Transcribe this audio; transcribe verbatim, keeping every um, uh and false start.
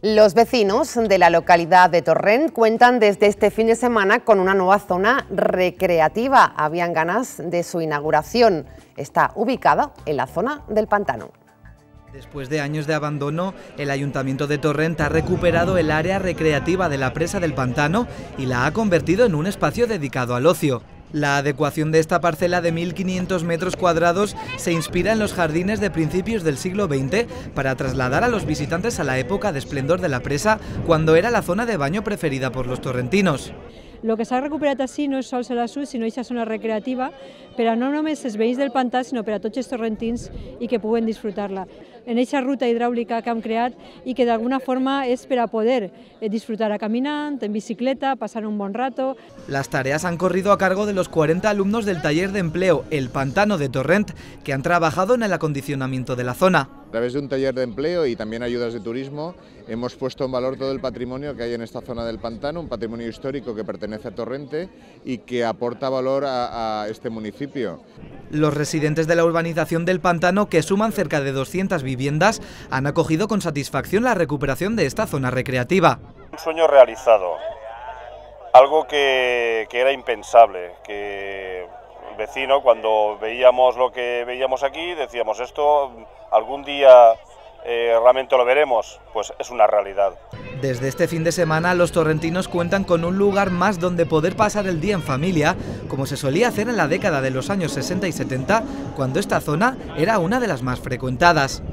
Los vecinos de la localidad de Torrent cuentan desde este fin de semana con una nueva zona recreativa. Habían ganas de su inauguración. Está ubicada en la zona del pantano. Después de años de abandono, el Ayuntamiento de Torrent ha recuperado el área recreativa de la presa del pantano y la ha convertido en un espacio dedicado al ocio. La adecuación de esta parcela de mil quinientos metros cuadrados se inspira en los jardines de principios del siglo veinte para trasladar a los visitantes a la época de esplendor de la presa, cuando era la zona de baño preferida por los torrentinos. El que s'ha recuperat així no és sols a la S U, sinó aquesta zona recreativa per a no només els veïns del pantà, sinó per a tots els torrentins i que puguen disfrutar-la. En aquesta ruta hidràulica que hem creat i que d'alguna forma és per a poder disfrutar caminant, en bicicleta, passar un bon rato. Las tareas han corrido a cargo de los cuarenta alumnos del taller de empleo El Pantano de Torrent, que han trabajado en el acondicionamiento de la zona. A través de un taller de empleo y también ayudas de turismo hemos puesto en valor todo el patrimonio que hay en esta zona del pantano, un patrimonio histórico que pertenece a Torrente y que aporta valor a, a este municipio. Los residentes de la urbanización del pantano, que suman cerca de doscientas viviendas, han acogido con satisfacción la recuperación de esta zona recreativa. Un sueño realizado, algo que, que era impensable, que el vecino, cuando veíamos lo que veíamos aquí, decíamos esto algún día eh, realmente lo veremos, pues es una realidad. Desde este fin de semana los torrentinos cuentan con un lugar más donde poder pasar el día en familia, como se solía hacer en la década de los años sesenta y setenta, cuando esta zona era una de las más frecuentadas.